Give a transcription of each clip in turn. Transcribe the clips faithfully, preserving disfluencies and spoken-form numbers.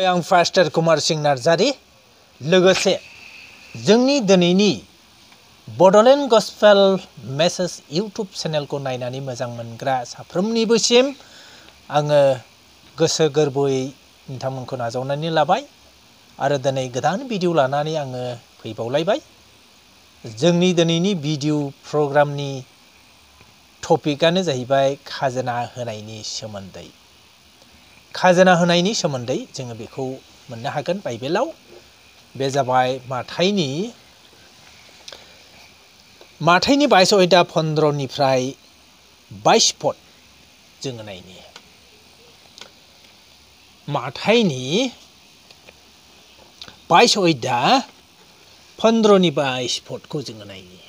आं पास्टर कुमार सिंह नार्जारी लोगोसे जोंनि दिनैनि बड'लेण्ड गस्पेल मेसेज इउट्युब चेनेलखौ नायनानै मोजां मोनग्रा साफ्रोमनिबोसिम आङो गोसो गोरबोयै नोंथांमोनखौ नाजावनानै लाबाय आरो दिनै गोदान भिडिअ लानानै आङो फैबावलायबाय। जोंनि दिनैनि भिडिअ प्रग्रामनि टपिकआनो जाहैबाय खाजोना होनायनि सोमोन्दै। खाजोना होनायनि सोमोन्दै जोङो बेखौ मोननो हागोन बाइबेलाव। बे जाबाय माथाइनि माथाइनि बाइस अध्याय फन्द्रनिफ्राय बाइस पद जोङो नायनि। माथाइनि बाइस अध्याय फन्द्रनि बाइस पदखौ जोङो नायनि।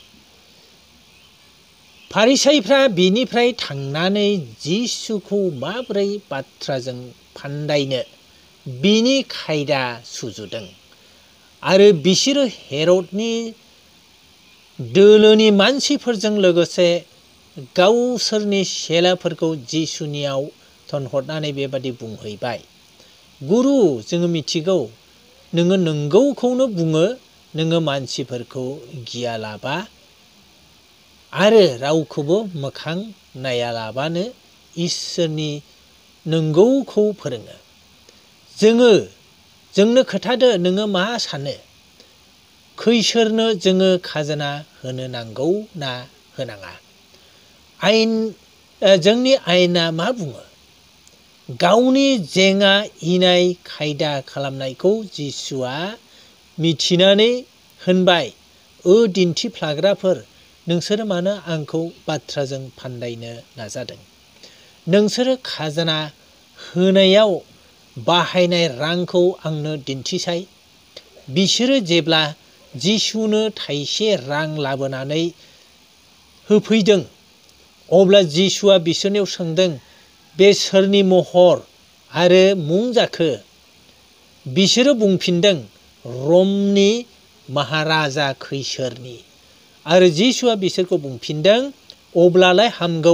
फारिसाइफ्रा बिनिफ्राय थांनानै जिसुखौ माब्रै बाथ्राजों फान्दायनो बिनि खायदा सुजुदों आरो बिसोरो हेरदनि दोलोनि मानसिफोरजों लोगोसे गावसोरनि सेलाफोरखौ जिसुनियाव थोनहरनानै बेबादि बुंहैबाय, गुरु, जोङो मिथिगौ नोङो नंगौखौनो बुङो, नोङो मानसिफोरखौ गियालाबा आरो रावखौबो मोखां नायालाबानो इसोरनि नंगौखौ फोरोङो। जोङो जोंनो खोथादो, नोङो मा सानो? खैसोरनो जोङो खाजोना होनो नांगौ ना होनाङा? आइन जोंनि आयेना मा बुङो? गावनि जेंगा इनाय खायदा खालामनायखौ जिसुआ मिथिनानै होनबाय, ओ दिन्थिफ्लाग्राफोर, नोंसोरो मानो आंखौ बाथ्राजों फान्दायनो नाजादों? नोंसोरो खाजोना होनायाव बाहायनाय रांखौ आंनो दिन्थिसाय। बिसोरो जेब्ला जिसुनो थाइसे रां लाबोनानै होफैदों, अब्ला जिसुआ बिसोरनियाव सोंदों, बे सोरनि महर आरो मुं जाखो? बिसोरो बुंफिनदों, रमनि महाराजा खैसोरनि। आरो जिसुआ बिसोरखौ बुंफिनदों, अब्लालाय हामगौ,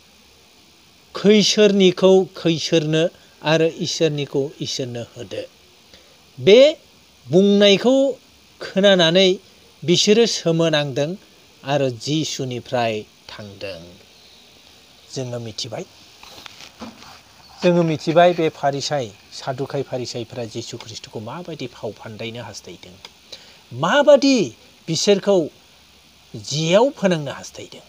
खैसोरनिखौ खैसोरनो आरो इसोरनिखौ इसोरनो होदो। बे बुंनायखौ खोनानानै बिसोरो सोमोनांदों आरो जिसुनिफ्राय थांदों। जोङो मिथिबाय जोङो मिथिबाय बे फारिसाइ सादुकाइ फारिसाइफोरा जिसु ख्रिस्टखौ माबायदि फाव फान्दायनो हास्थायदों, माबादि बिसोरखौ जियाव फोनांनो हास्थायदों।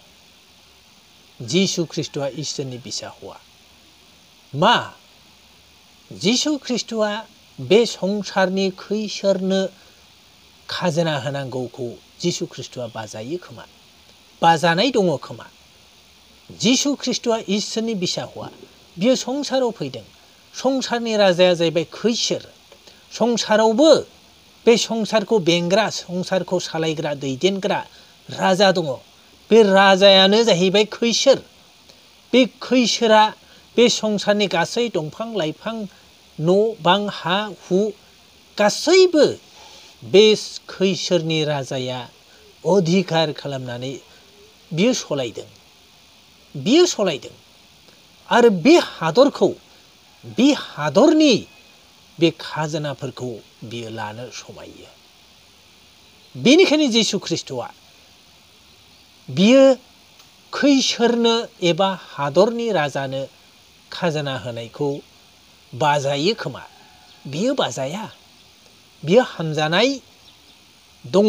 जिसु ख्रिस्टआ इसोरनि बिसा हौवा। मा जिसु ख्रिस्टआ बे संसारनि खैसोरनो खाजोना होनांगौखौ जिसु ख्रिस्टआ बाजायो खोमा, बाजानाय दङ खोमा। जिसु ख्रिस्टआ इसोरनि बिसा हौवा, बियो संसाराव फैदों। संसारनि राजाया जाहैबाय खैसोर। संसारावबो बे संसारखौ बेंग्रा, संसारखौ सालायग्रा, दैदेनग्रा राजा दङ। बे राजायानो जाहैबाय खैसोर। बे खैसोरा बे संसारनि गासै दंफां लाइफां, न' बां, हा हु गासैबो बे खैसोरनि राजाया अधिकार खालामनानै बियो सलायदों। बियो सलायदों आरो बे हादरखौ, बे हादरनि बे खाजोनाफोरखौ बियो लानो समायो। बेनिखायनो जिसु ख्रिस्टआ बियो खैसोरनो एबा हादरनि राजानो खाजोना होनायखौ बाजायो खोमा। बियो बाजाया, बियो हामजानाय दङ।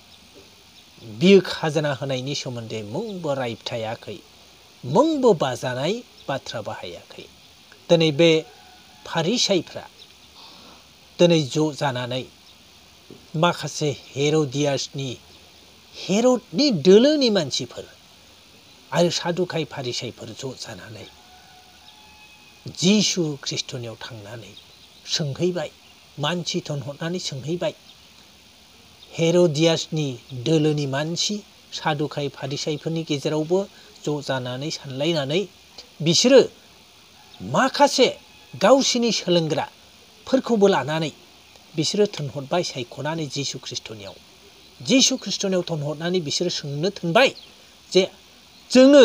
बियो खाजोना होनायनि सोमोन्दै मुंबो रायथायाखै, मुंबो बाजानाय बाथ्रा बाहायाखै। दिनै बे फारिसाइफ्रा दिनै ज' जानानै माखासे हेरदियासनि हेरदनि दोलोनि मानसिफोर आरो सादुकाइ फारिसाइफोर ज' जानानै जिसु ख्रिस्टनियाव थांनानै सोंहैबाय, मानसि थोनहरनानै सोंहैबाय। हेरदियासनि दोलोनि मानसि सादुकाइ फारिसाइफोरनि गेजेरावबो ज' जानानै सानलायनानै बिसोरो माखासे गावसिनि सोलोंग्राफोरखौबो लानानै बिसोरो थोनहरबाय सायख'नानै जिसु ख्रिस्टनियाव। जिसु ख्रिस्टनियाव थोनहरनानै बिसोरो सोंनो थोनबाय जे जोङो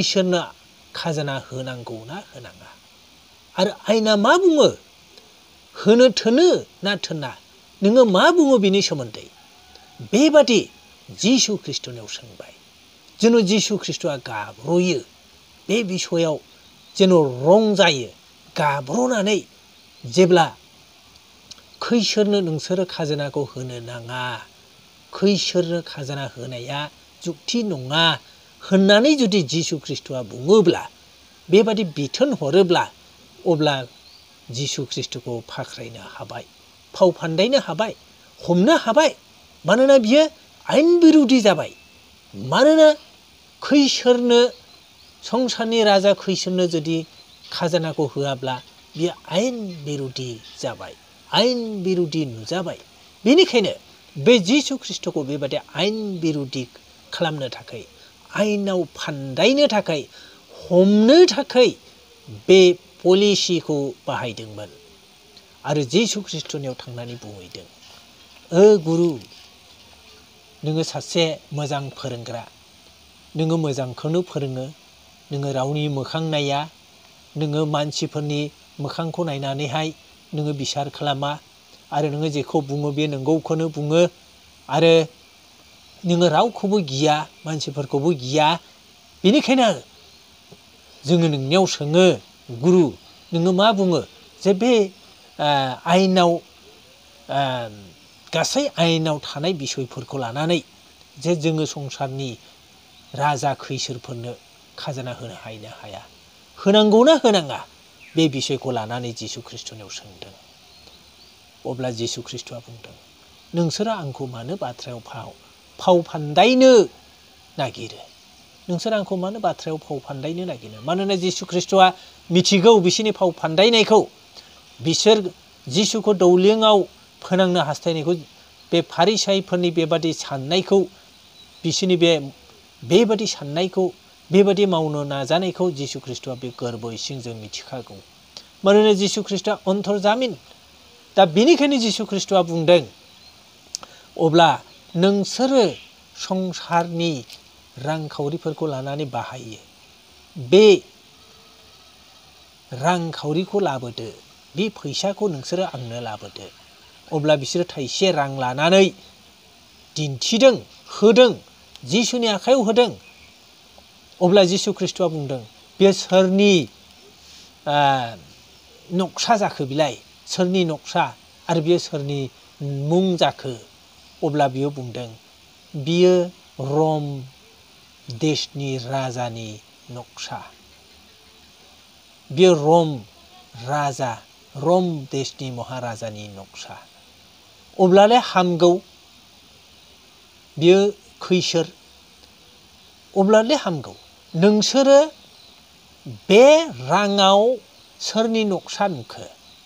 खैसोरनो खाजोना होनांगौ ना होनाङा? आरो आयेना मा बुङो? होनो थोनो ना थोना नोङो मा बुङो बिनि सोमोन्दै बेबादि जिसु ख्रिस्ट'नियाव सोंबाय। जेन' जिसु ख्रिस्ट'आ गाब्र'यो बे बिसयाव जेन' रंजायो गाब्र'नानै जेब्ला खैसोरनो नोंसोरो खाजोनाखौ होनो नाङा खैसोरनो खाजोना होनाया जुक्ति नङा होननानै जुदि जिसु ख्रिस्ट'आ बुङोब्ला बेबादि बिथोन हरोब्ला अब्ला जिसु ख्रिस्ट'खौ फाख्रायनो हाबाय फाव फान्दायनो हाबाय हमनो हाबाय मानोना बियो आयेन बिरुदि जाबाय। मानोना खैसोरनो संसारनि राजा खैसोरनो जुदि खाजोनाखौ होआब्ला बियो आयेन बिरुदि जाबाय आयेन बिरुदि नुजाबाय। बेनिखायनो बे जिसु ख्रिस्ट'खौ बेबादि आयेन बिरुदि खालामनो थाखाय आयेनाव फान्दायनो थाखाय हमनो थाखाय बे पलिसिखौ बाहायदोंमोन आरो जिसु ख्रिस्ट'नियाव थांनानै बुंहैदों ओ गुरु नोङो सासे मोजां फोरोंग्रा नोङो मोजांखौनो फोरोङो नोङो रावनि मोखां नाया नोङो मानसिफोरनि मोखांखौ नायनानैहाय नोङो बिसार खालामा आरो नोङो जेखौ बुङो बे नंगौखौनो बुङो आरो नोङो रावखौबो गिया मानसिफोरखौबो गिया। बेनिखायनो जोङो नोंनियाव सोङो गुरु नोङो मा बुङो जे बे आयेनाव गासै आयेनाव थानाय बिसयफोरखौ लानानै जे जोङो संसारनि राजा खैसोरफोरनो खाजोना होनो हायो हाया होनांगौना होनाङा बे बिसयखौ लानानै जिसु ख्रिस्ट'नियाव सोंदों। अब्ला जिसु ख्रिस्ट'आ बुंदों नोंसोरो आंखौ मानो बाथ्रायाव फाव फाव फान्दायनो नागिरो नोंसोर आंखौ मानो बाथ्रायाव फाव फान्दायनो नागिरो। मानोना जिसु ख्रिस्ट'आ मिथिगौ बिसोरनि फाव फान्दायनायखौ बिसोर जिसुखौ दौलेङाव फोनांनो हास्थायनायखौ बे फारिसाइफोरनि बेबादि साननायखौ बिसोरनि बे बेबादि साननायखौ बेबादि मावनो नाजानायखौ जिसु ख्रिस्ट'आ बे गोरबो इसिंजों मिथिखागौ। मानोना जिसु ख्रिस्ट'आ अन्तरजामिन। दा बेनिखायनो जिसु ख्रिस्ट'आ बुंदों अब्ला नोंसोरो संसारनि रांखावरिफोरखौ लानानै बाहायो बे रांखावरिखौ लाबोदो बे फैसाखौ नोंसोरो आंनो लाबोदो। अब्ला बिसोरो थाइसे रां लानानै दिन्थिदों होदों जिसुनि आखायाव होदों। अब्ला जिसु ख्रिस्ट'आ बुंदों बे सोरनि नक्सा जाखो बिलाय सोरनि नक्सा आरो बियो सोरनि मुं जाखो। अब्ला बियो बुंदों बियो रम देशनि राजानि नक्सा बियो रम राजा रम देशनि महाराजानि नक्सा। अब्लालाय हामगौ बियो खैसोर अब्लालाय हामगौ नोंसोरो बे राङाव सोरनि नक्सा नुखो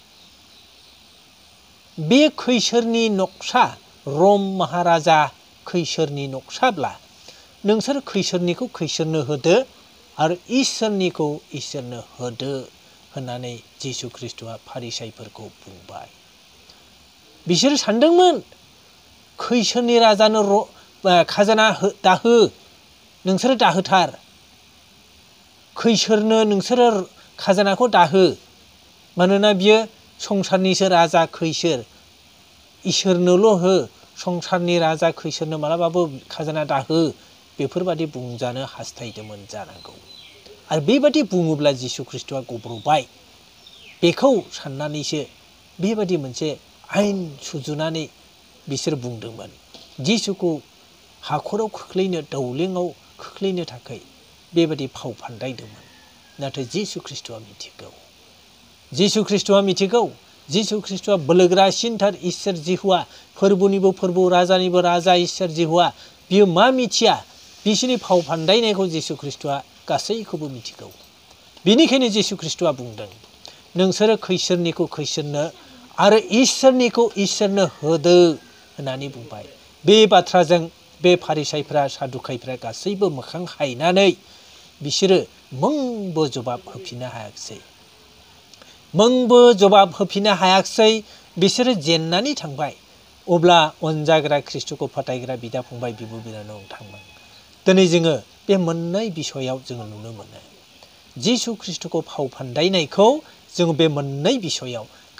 बे खैसोरनि नक्सा रम महाराजा खैसोरनि नक्साब्ला नोंसोर खैसोरनिखौ खैसोरनो होदो आरो इसोरनिखौ इसोरनो होदो होननानै जिसु ख्रिस्ट'आ फारिसाइफोरखौ बुंबाय। बिसोर सानदोंमोन खैसोरनि राजानो खाजोना दाहो नोंसोरो दाहोथार खैसोरनो नोंसोरो खाजोनाखौ दाहो मानोना बियो संसारनिसो राजा खैसोर इसोरनोल' हो संसारनि राजा खैसोरनो मालाबाबो खाजोना दाहो बेफोरबादि बुंजानो हास्थायदोंमोन जानांगौ। आरो बेबादि बुङोब्ला जिसु ख्रिस्ट'आ गब्र'बाय बेखौ साननानैसो बेबादि मोनसे आयेन सुजुनानै बिसोर बुंदोंमोन जिसुखौ हाखराव खोख्लैनो दौलेङाव खोख्लैनो थाखाय बेबादि फाव फान्दायदोंमोन। नाथाय जिसु ख्रिस्ट'आ मिथिगौ जिसु ख्रिस्ट'आ मिथिगौ जिसु ख्रिस्ट'आ बोलोगोरासिनथार इसोर जिहुवा फोरबोनिबो फोरबो राजानिबो राजा इसोर जिहुवा बियो मा मिथिया बिसोरनि फाव फान्दायनायखौ जिसु ख्रिस्ट'आ गासैखौबो मिथिगौ। बेनिखायनो जिसु ख्रिस्ट'आ बुंदों नोंसोरो खैसोरनिखौ खैसोरनो आरो इसोरनिखौ इसोरनो होदो होननानै बुंबाय। बे बाथ्राजों बे फारिसाइफ्रा सादुखाइफ्रा गासैबो मोखां हायनानै बिसोरो मोंबो जवाब होफिननो हायाखिसै मोंबो जवाब होफिननो हायाखिसै बिसोरो जेननानै थांबाय। अब्ला अनजाग्रा ख्रिस्ट'खौ फोथायग्रा बिदा फंबाय बिब' बिनानाव नोंथांमोन दिनै जोङो बे मोननै बिसयाव जोङो नुनो मोनो जिसु ख्रिस्ट'खौ फाव फान्दायनायखौ जोङो बे मोननै बिसयाव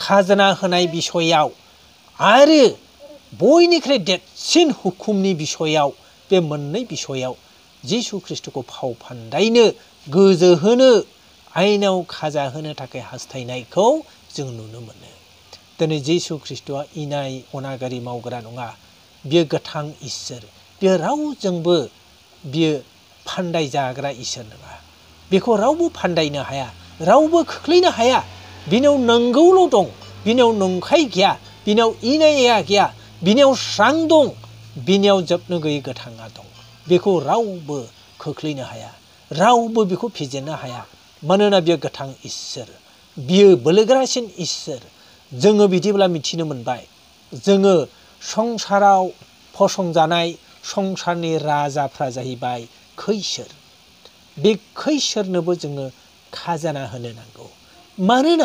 खाजोना होनाय बिसयाव आरो बयनिख्रुइ देरसिन हुकुमनि बिसयाव बे मोननै बिसयाव जिसु ख्रिस्टखौ फाव फान्दायनो गोजोहोनो आयेनाव खाजा होनो थाखाय हास्थायनायखौ जों नुनो मोनो। दिनै जिसु ख्रिस्टआ इनाय अनागारि मावग्रा नङा। बियो गोथां इसोर। बियो रावजोंबो बियो फान्दाय जाग्रा इसोर नङा। बेखौ रावबो फान्दायनो हाया, रावबो खोख्लैनो हाया। बिनाव नंगौल' दं, बिनाव नंखाय गैया, बिनाव इनाया गैया, बिनाव स्रां दं, बिनाव जोबनो गैयै गोथाङा दं। बेखौ रावबो खोख्लैनो हाया, रावबो बेखौ फेजेननो हाया। मानोना बियो गोथां इसोर, बियो बोलोगोरासिन इसोर। जोङो बिदिब्ला मिथिनो मोनबाय, जोङो संसाराव फसंजानाय संसारनि राजाफ्रा जाहैबाय खैसोर। बे खैसोरनोबो जोङो खाजाना होनो नांगौ। मानोना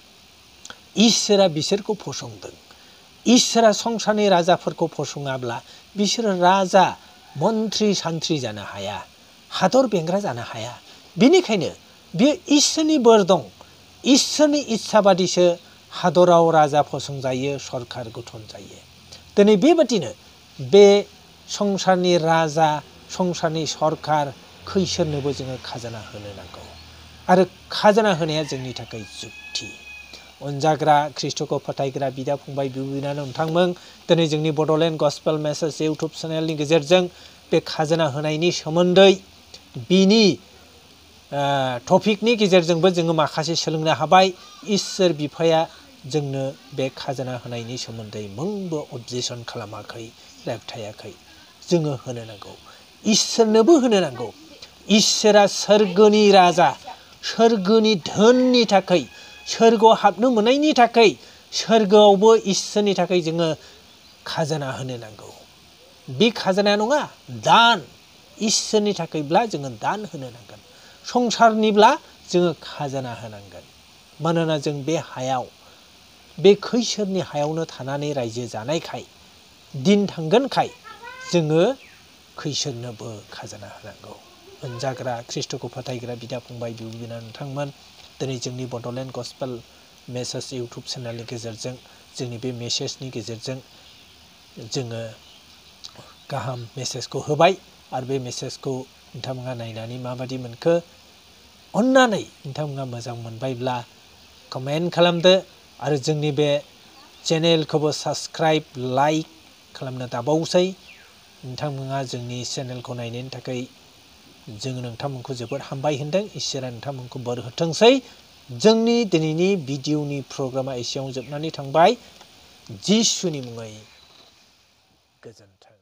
इसोरा बिसोरखौ फसंदों। इसोरा संसारनि राजाफोरखौ फसङाब्ला बिसोरो राजा मन्थ्रि सान्थ्रि जानो हाया, हादर बेंग्रा जानो हाया। बेनिखायनो बेयो इसोरनि बोर दं। इसोरनि इस्सा बादिसो हादराव राजा फसंजायो, सरखार गठन जायो। दिनै बेबादिनो बे संसारनि राजा, संसारनि सरखार खैसोरनोबो जोङो खाजोना होनो नांगौ। आरो खाजोना होनाया जोंनि थाखाय जुक्ति। अनजाग्रा ख्रिस्टखौ फोथायग्रा बिदा फंबाय बिब' बिनानाव नोंथांमोन, दिनै जोंनि बड'लेण्ड गस्पेल मेसेज इउटुब चेनेलनि गेजेरजों बे खाजोना होनायनि सोमोन्दै बिनि टपिकनि गेजेरजोंबो जोङो माखासे सोलोंनो हाबाय। इसोर बिफाया जोंनो बे खाजोना होनायनि सोमोन्दै मोनबो अबजेक्सन खालामाखै, रेबथायाखै। जोङो होनो नांगौ, इसोरनोबो होनो नांगौ। इसोरा सोरगोनि राजा, सोरगोनि धोननि थाखाय, सोरगोआव हाबनो मोननायनि थाखाय, सोरगोआवबो इसोरनि थाखाय जोङो खाजोना होनो नांगौ। बे खाजोना नङा, दान। इसोरनि थाखायब्ला जोङो दान होनो नांगोन। संसारनिब्ला जोङो खाजोना होनांगोन। मानोना जों बे हायाव, बे खैसोरनि हायावनो थानानै रायजो जानायखाय, दिन थांगोनखाय जोङो खैसोरनोबो खाजोना होनांगौ। अनजाग्रा ख्रिस्टखौ फोथायग्रा बिदा फंबाय बिब' बिनानाव नोंथांमोन, दिनै जोंनि बड'लेण्ड गस्पेल मेसेज इउटुब चेनेलनि गेजेरजों, जोंनि बे मेसेजनि गेजेरजों जोङो गाहाम मेसेजखौ होबाय। आरो बे मेसेजखौ नोंथांमोना नायनानै माबादि मोनखो? अन्नानै नोंथांमोना मोजां मोनबायब्ला कमेन्ट खालामदो। आरो जोंनि बे चेनेलखौबो साबस्क्राइब, लाइक खालामनो दाबावसै। नोंथांमोना जोंनि चेनेलखौ नायनायनि थाखाय जोङो नोंथांमोनखौ जोबोद हामबाय होनदों। इसोरा नोंथांमोनखौ बोर होथोंसै। जोंनि दिनैनि भिडिअनि प्रग्रामा एसेयावनो जोबनानै थांबाय। जिसुनि मुङै गोजोन्थों।